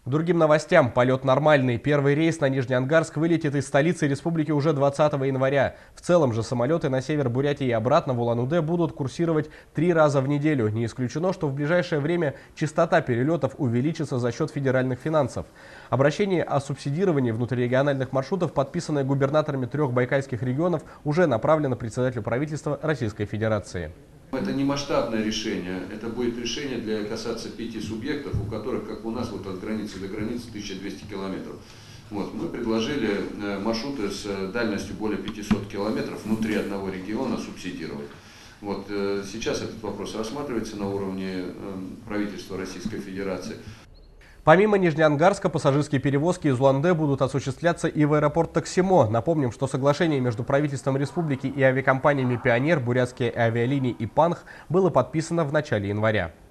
К другим новостям. Полет нормальный. Первый рейс на Нижнеангарск вылетит из столицы республики уже 20 января. В целом же самолеты на север Бурятии и обратно в Улан-Удэ будут курсировать 3 раза в неделю. Не исключено, что в ближайшее время частота перелетов увеличится за счет федеральных финансов. Обращение о субсидировании внутрирегиональных маршрутов, подписанное губернаторами 3 байкальских регионов, уже направлено председателю правительства Российской Федерации. Это не масштабное решение, это будет решение для касаться 5 субъектов, у которых, как у нас, вот от границы до границы 1200 километров. Вот, мы предложили маршруты с дальностью более 500 километров внутри одного региона субсидировать. Вот, сейчас этот вопрос рассматривается на уровне правительства Российской Федерации. Помимо Нижнеангарска, пассажирские перевозки из Улан-Удэ будут осуществляться и в аэропорт Токсимо. Напомним, что соглашение между правительством республики и авиакомпаниями «Пионер», «Бурятские авиалинии» и «Панх» было подписано в начале января.